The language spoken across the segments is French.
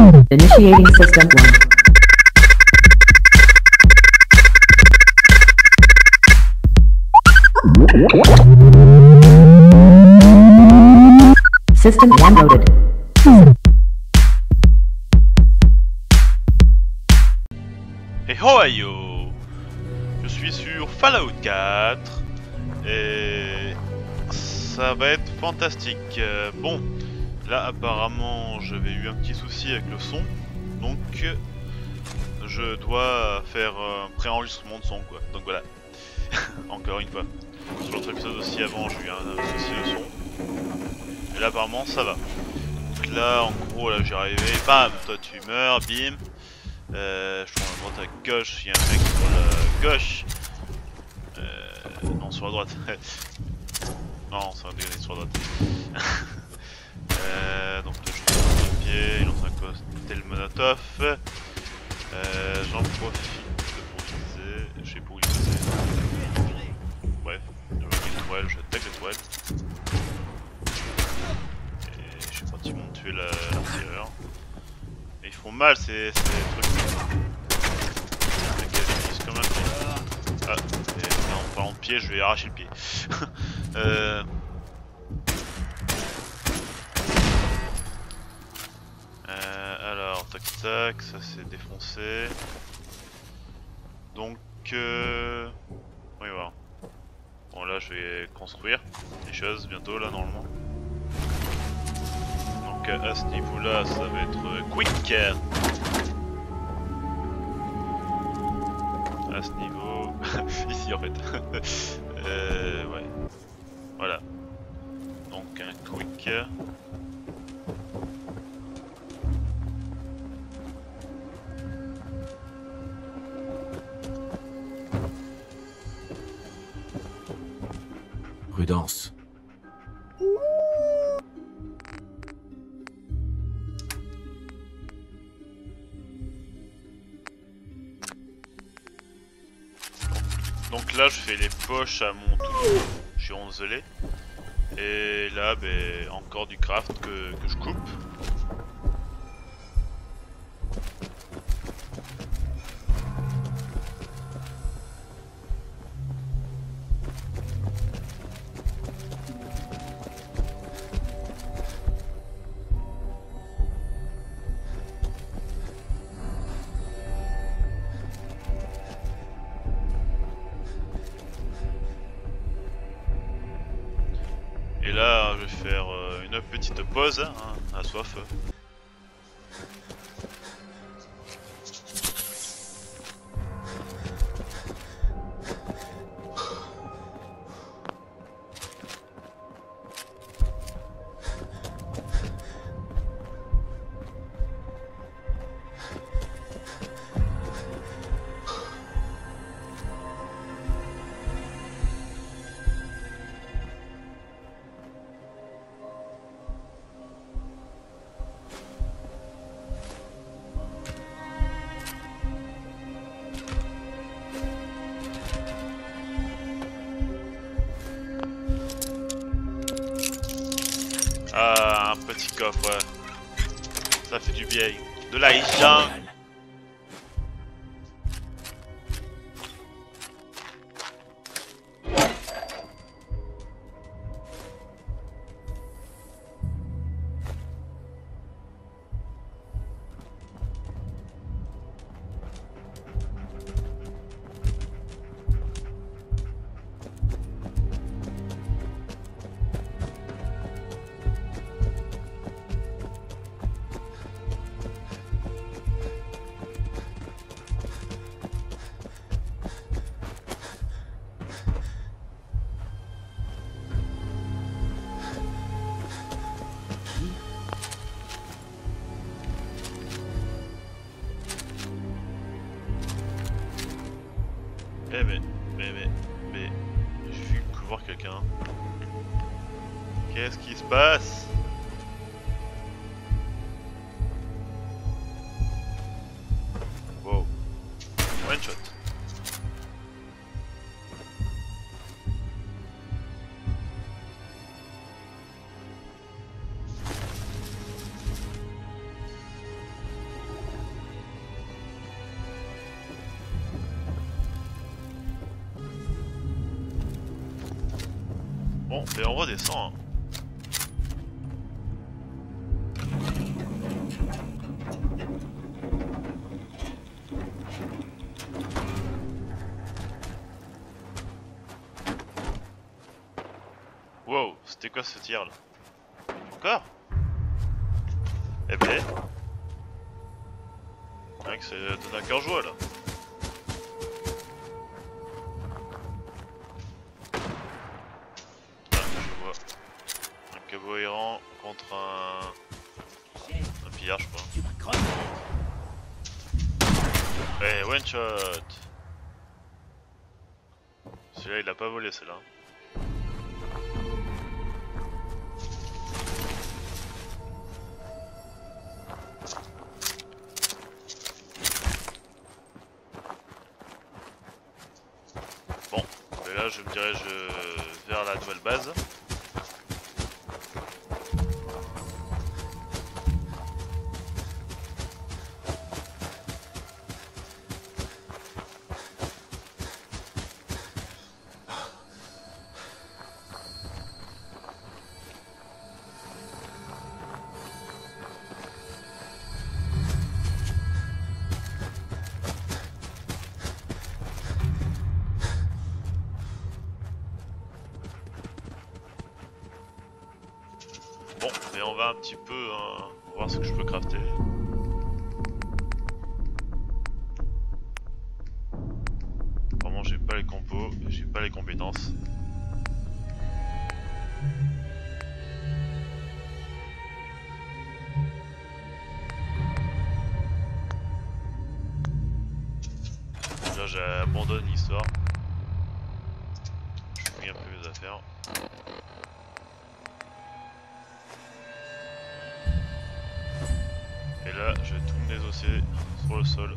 Initiating System 1. System 1 loaded. Hey ho yo! Je suis sur Fallout 4 et ça va être fantastique. Bon, là apparemment j'avais eu un petit souci avec le son, donc je dois faire un pré-enregistrement de son quoi. Donc voilà, encore une fois. Sur l'autre épisode aussi avant j'ai eu un souci de son. Et là apparemment ça va. Donc là en gros là j'ai arrivé, bam, toi tu meurs, bim. Je prends à droite à gauche, il y a un mec sur la gauche. Non, sur la droite. Non, ça va dégainer sur la droite. Donc là, je suis sur le pied, il est en train de coster le Molotov. J'en profite pour utiliser. Je sais pas où l'utiliser. Bref, je vois une toile, j'attaque la toile. Et je suis parti m'ont tuer l'artilleur. Et ils font mal ces trucs. Comme un pied. Ah, et en parlant de pied, je vais arracher le pied. Alors, tac tac, ça c'est défoncé. Donc, oui, voilà. Bon, là je vais construire des choses bientôt, là, normalement. Donc, à ce niveau-là, ça va être quick. À ce niveau, ici en fait. Ouais. Voilà. Donc un quick. Prudence. Donc là je fais les poches à mon tout. Je suis onzelé. Et là ben encore du craft que je coupe. Et là, je vais faire une petite pause, hein, à soif. Ah, un petit coffre, ouais. Ça fait du bien. De l'argent. Mais, j'ai vu voir quelqu'un. Qu'est-ce qui se passe? Wow. One shot. Bon, mais on redescend. Hein. Wow, c'était quoi ce tir là? Encore? Eh ben... Mec, c'est de un cœur joie là. Ah, je vois. Un cabot errant contre un pillard, je crois. Eh, one shot! Celui-là, il a pas volé, celui-là. Bon, et là, je me dirige vers la nouvelle base. Bon, mais on va un petit peu voir ce que je peux crafter. Vraiment, j'ai pas les compos, j'ai pas les compétences. Là, j'abandonne l'histoire. Je fouille un peu mes affaires. Et là, je vais tout me désosser sur le sol.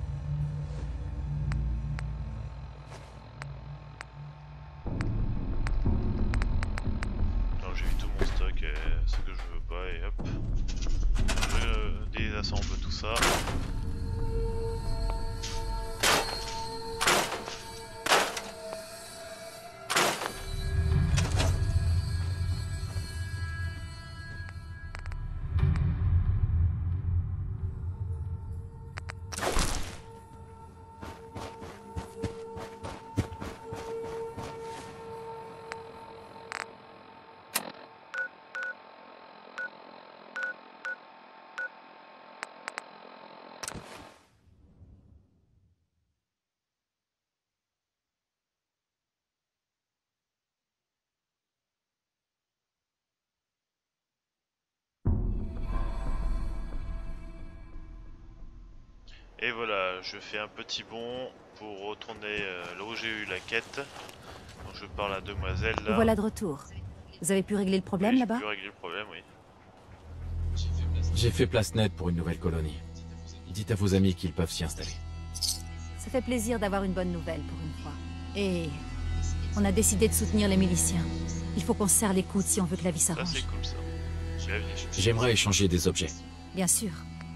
Alors j'ai vu tout mon stock et ce que je veux pas et hop. Je désassemble tout ça. Et voilà, je fais un petit bond pour retourner là où j'ai eu la quête. Donc je parle à demoiselle là. Vous voilà de retour. Vous avez pu régler le problème Oui, là-bas? j'ai pu régler le problème, oui. J'ai fait place nette pour une nouvelle colonie. Dites à vos amis qu'ils peuvent s'y installer. Ça fait plaisir d'avoir une bonne nouvelle pour une fois. Et on a décidé de soutenir les miliciens. Il faut qu'on se serre les coudes si on veut que la vie Ça s'arrange. c'est cool ça. Bienvenue. J'aimerais échanger des objets. Bien sûr.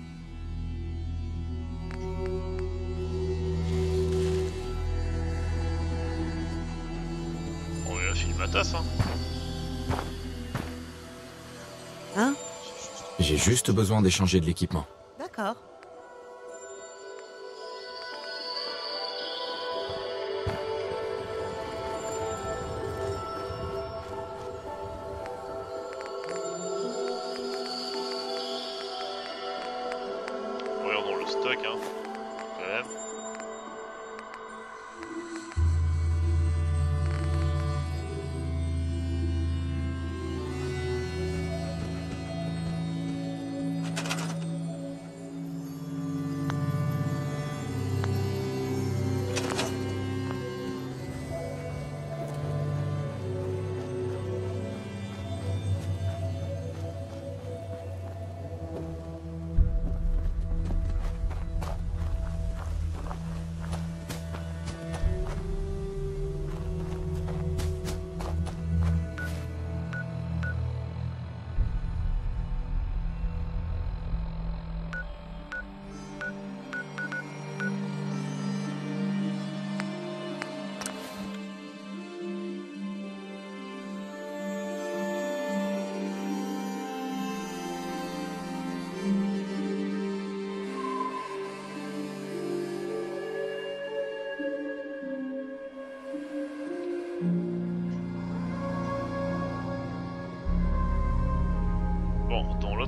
On lui a filé ma tasse hein. Hein? J'ai juste besoin d'échanger de l'équipement. D'accord. Regardons le stock hein. Quand même.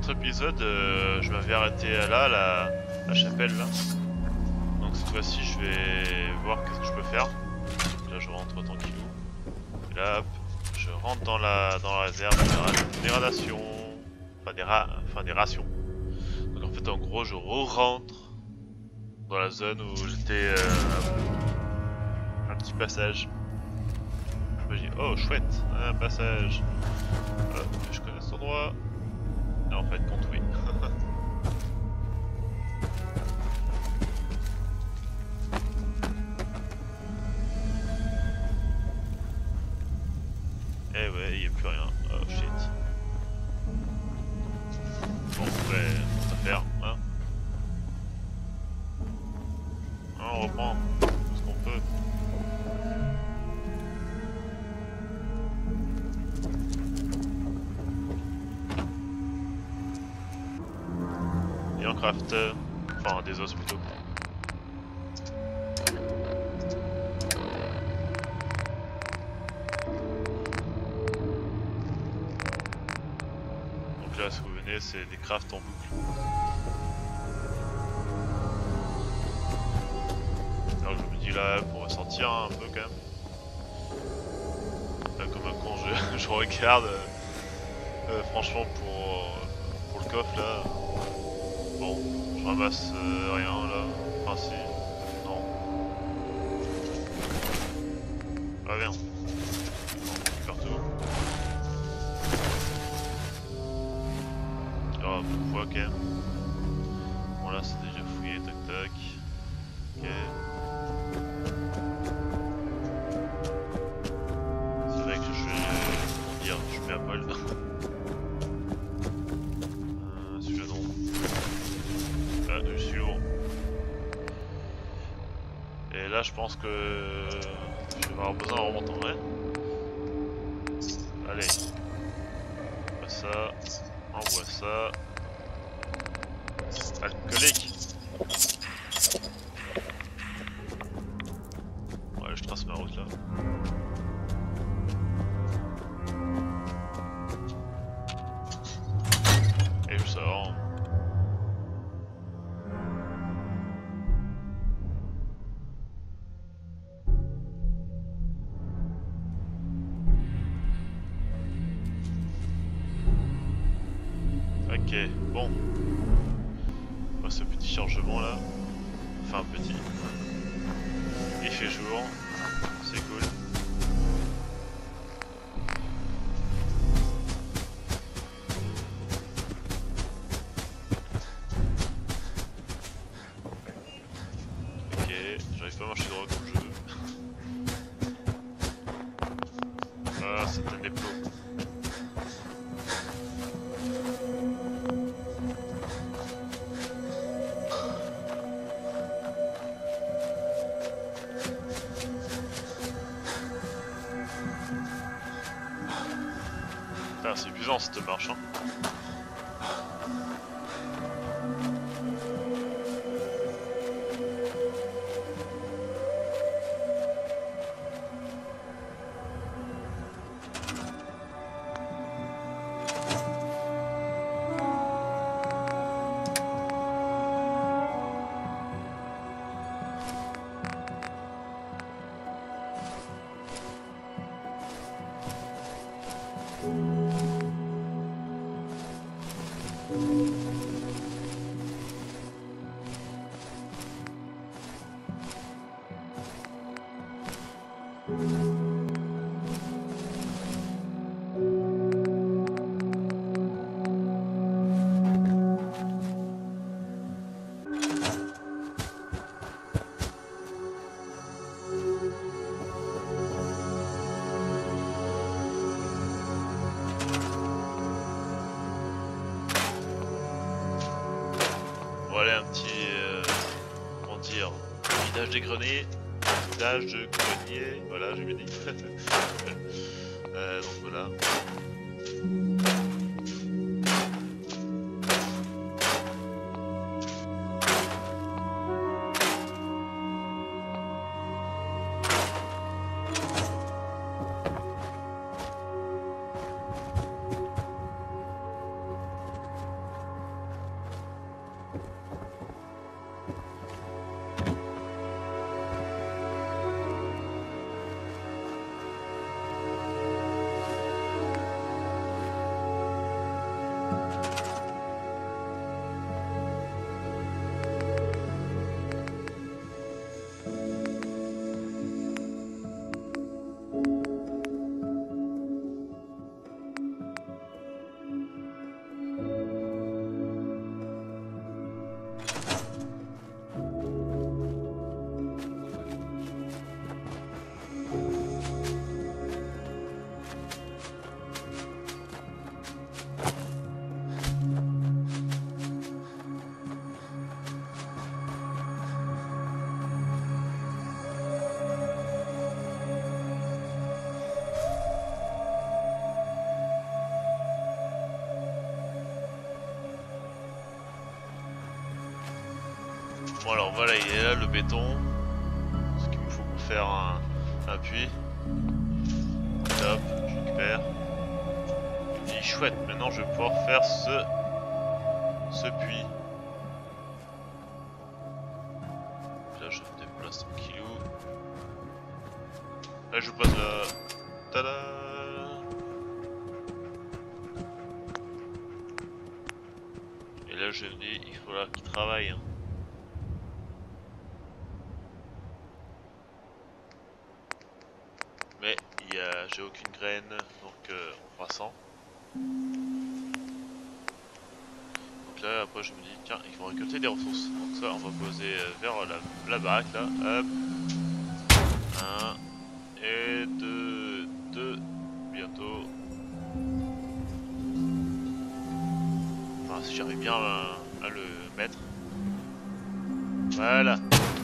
l'autre épisode, je m'avais arrêté là, la chapelle là. Donc cette fois-ci, je vais voir qu'est-ce que je peux faire. Là, je rentre tranquillou. Et là, hop, je rentre dans la réserve des radations. Enfin des rations. Donc en fait, en gros, je re-rentre dans la zone où j'étais un petit passage. Je me dis, oh chouette, un passage. Je connais cet endroit. Et en fait, compte oui. Eh ouais, il n'y a plus rien. Oh shit. Bon, ouais, ça va faire, hein. On reprend ce qu'on peut. Et on craft, enfin des os plutôt. Donc là, si vous venez, c'est des crafts en boucle. Alors je me dis là, pour ressortir un peu quand même. Là, comme un con, je regarde. Franchement, pour le coffre là. Bon, je ramasse rien là. Enfin si. Non. Ah rien. Partout. Ah, pourquoi quand même. Bon là c'est déjà fouillé, tac tac. Ok. C'est vrai que comment dire, je mets à poil. Celui-là non. Ah, je suis lourd. Et là je pense que je vais avoir besoin en remontant, ouais. Allez. On voit ça. On voit ça. Alcoolique. Ouais, je trace ma route là. Et je sors. Ok, bon. On voit ce petit chargement là. Enfin petit. Il fait jour. C'est cool. Ok, j'arrive pas à marcher droit comme je veux. Ah, c'est un dépôt. C'est épuisant cette marche, hein. Voilà un petit, comment dire, vidage des greniers, vidage de grenier, voilà, j'ai bien dit. Donc voilà. Bon alors voilà, il est là le béton. Ce qu'il me faut pour faire un puits. Top, je récupère. Je me dis chouette, maintenant je vais pouvoir faire ce puits. Là je me déplace tranquillou. Là je passe là. Tada! Et là je me dis, il faut là qu'il travaille. Hein. Mais j'ai aucune graine, donc on fera 100. Donc là après je me dis tiens il faut récolter des ressources. Donc ça on va poser vers la baraque là. Hop. 1 et 2 bientôt. Enfin si j'arrive bien à le mettre. Voilà.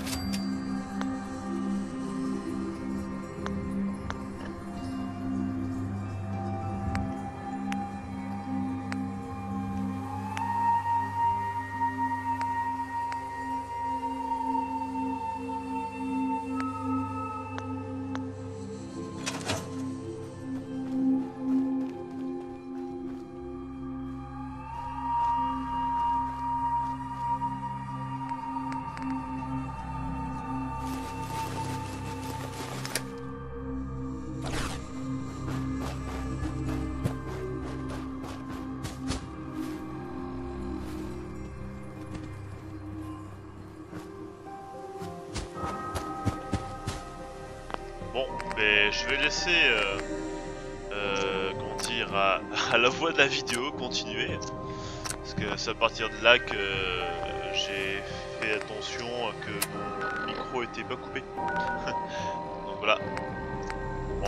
Bon, mais je vais laisser comment dire, à la voix de la vidéo continuer. Parce que c'est à partir de là que j'ai fait attention que mon micro était pas coupé. Donc voilà. Bon.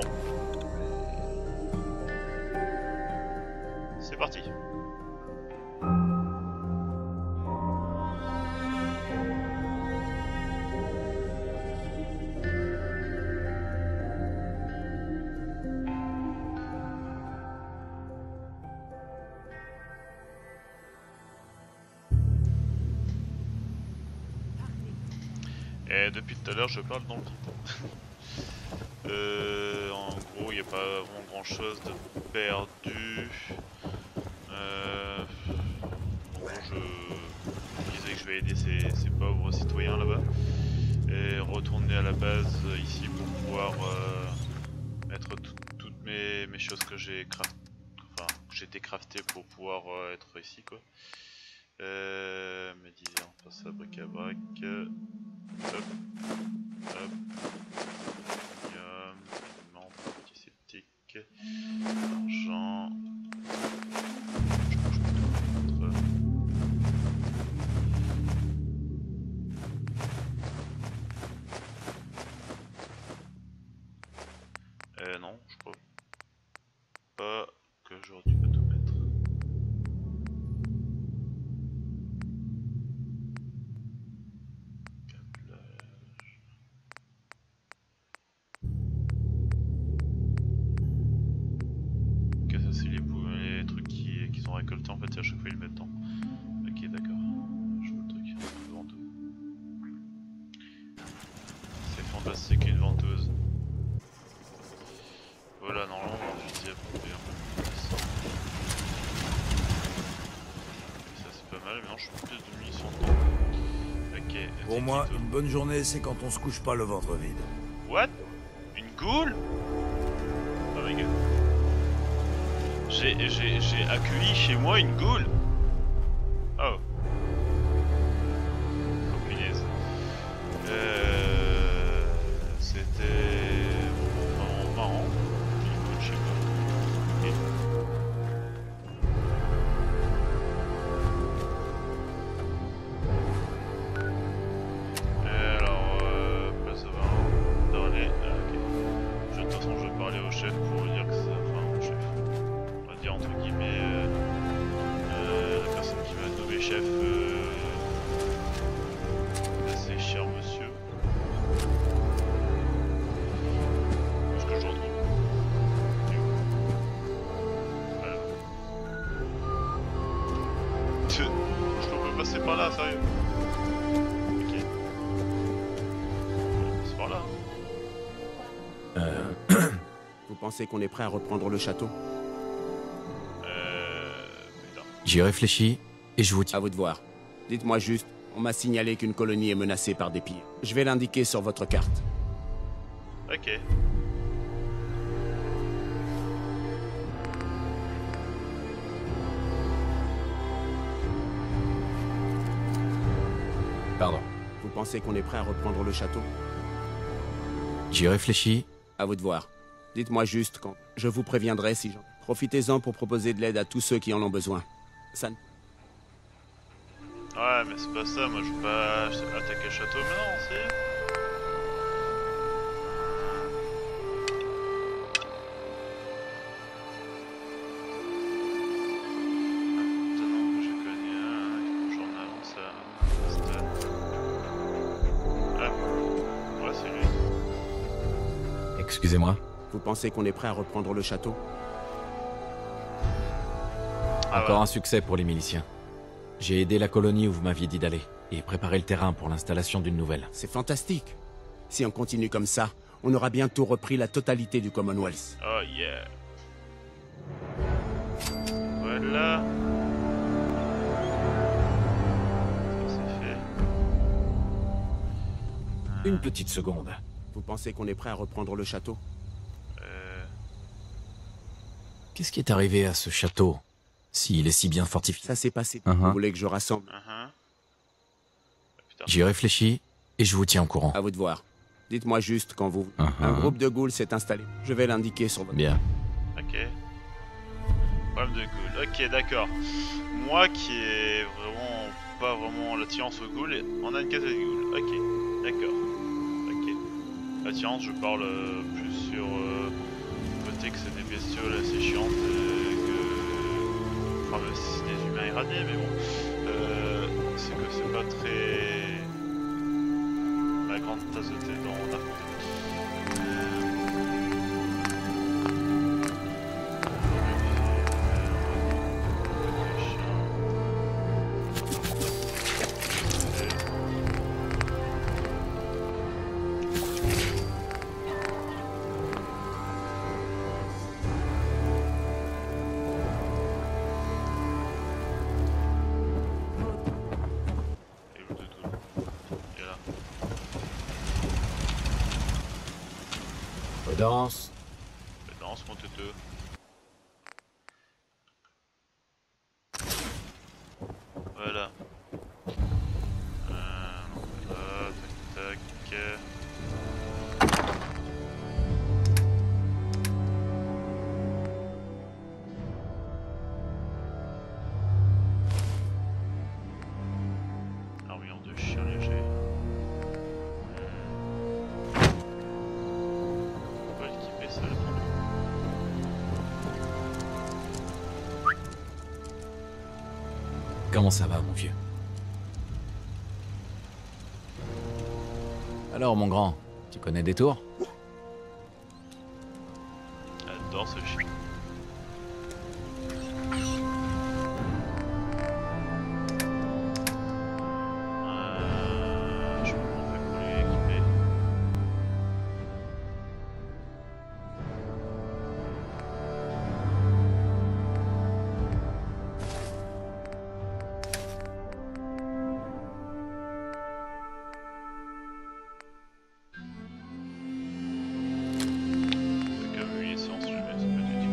C'est parti. Et depuis tout à l'heure je parle dans le vide. En gros il n'y a pas vraiment grand chose de perdu. En gros je disais que je vais aider ces pauvres citoyens là-bas. Et retourner à la base ici pour pouvoir mettre toutes mes choses que j'ai été crafté pour pouvoir être ici quoi. Mais disons on passe à bric-à-brac. Hop, hop, non, antiseptique, argent, je mange pas tout non, je crois pas que j'aurais dû pas tout mettre. Récolté en fait, et à chaque fois ils le mettent dedans. Ok, d'accord. Je vois le truc. Ventouse. C'est fantastique une ventouse. Voilà, normalement, je dis à peu près un peu ça. Ça c'est pas mal, mais non, je suis plus de munitions dedans. Ok. Pour moi, une bonne journée, c'est quand on se couche pas le ventre vide. What? Une goule? Oh my god. J'ai accueilli chez moi une goule. Oh. Oh punaise. C'était vraiment marrant. Une goule chez moi. Alors, bah ça va. Darley. Ah, ok. De toute façon, je vais parler au chef pour lui dire que ça. Enfin, au chef. Entre guillemets pensez qu'on est prêt à reprendre le château? Putain. J'y réfléchis et je vous tiens. À vous de voir. Dites-moi juste, on m'a signalé qu'une colonie est menacée par des pires. Je vais l'indiquer sur votre carte. Ok. Pardon. Vous pensez qu'on est prêt à reprendre le château? J'y réfléchis. À vous de voir. Dites-moi juste quand. Je vous préviendrai si j'en... Profitez-en pour proposer de l'aide à tous ceux qui en ont besoin. Ça... Ouais, mais c'est pas ça, moi je veux pas attaquer le château maintenant, si. Maintenant que j'ai connu un journal, ça. Ah, ouais, c'est lui. Excusez-moi. Vous pensez qu'on est prêt à reprendre le château? Ah, Encore ouais. un succès pour les miliciens. J'ai aidé la colonie où vous m'aviez dit d'aller et préparé le terrain pour l'installation d'une nouvelle. C'est fantastique. Si on continue comme ça, on aura bientôt repris la totalité du Commonwealth. Oh yeah. Voilà. Ça c'est fait. Une petite seconde. Vous pensez qu'on est prêt à reprendre le château? Qu'est-ce qui est arrivé à ce château, s'il est si bien fortifié? Ça s'est passé. Uh-huh. Vous voulez que je rassemble? Putain. J'y réfléchis et je vous tiens au courant. À vous de voir. Dites-moi juste quand vous... Uh-huh. Un groupe de ghouls s'est installé. Je vais l'indiquer sur votre... Bien. Ok. Problème de ghoul. Ok, d'accord. Moi qui ai vraiment pas vraiment l'attirance au ghoul, on a une case de ghoul. Ok, d'accord. Ok. L'attirance, je parle plus sur le côté que c'est des bestioles assez chiantes que. Enfin, même si c'est des humains irradiés, mais bon. C'est que c'est pas très. Ma grande tasse de thé dans d'affronter. Danse. Danse mon teuteux. Voilà. Voilà, tac tac. Armure de chien léger. On va l'équiper ça le prendre. Comment ça va, mon vieux? Alors, mon grand, tu connais des tours? J'adore ce chien. Je me demande pour lui équiper. C'est comme munitions si je mets, ça peut être utile.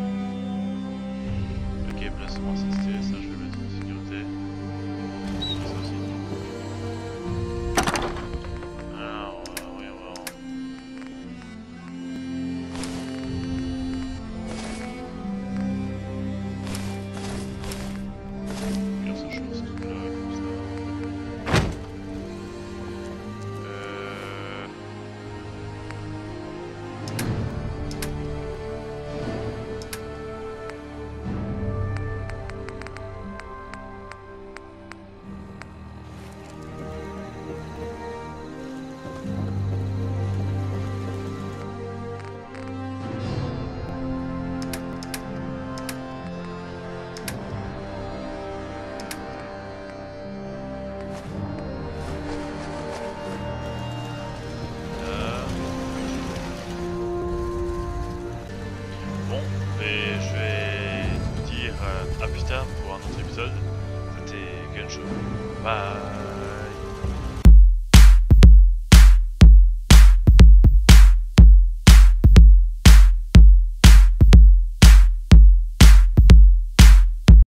jeu. Bye.